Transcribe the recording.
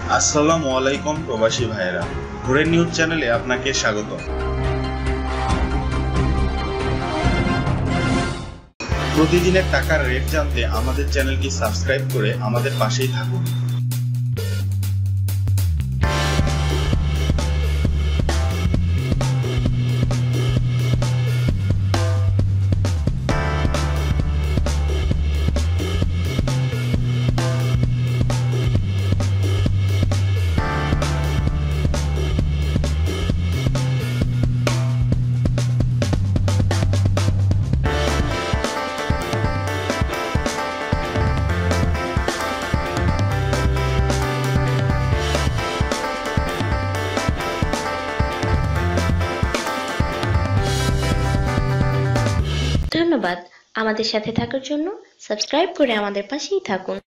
আসসালামু আলাইকুম প্রবাসী ভাইয়েরা, ঘুরে নিউজ চ্যানেলে আপনাকে স্বাগত। প্রতিদিনের টাকার রেট জানতে আমাদের চ্যানেলটি সাবস্ক্রাইব করে আমাদের পাশেই থাকুন। ধন্যবাদ আমাদের সাথে থাকার জন্য। সাবস্ক্রাইব করে আমাদের পাশেই থাকুন।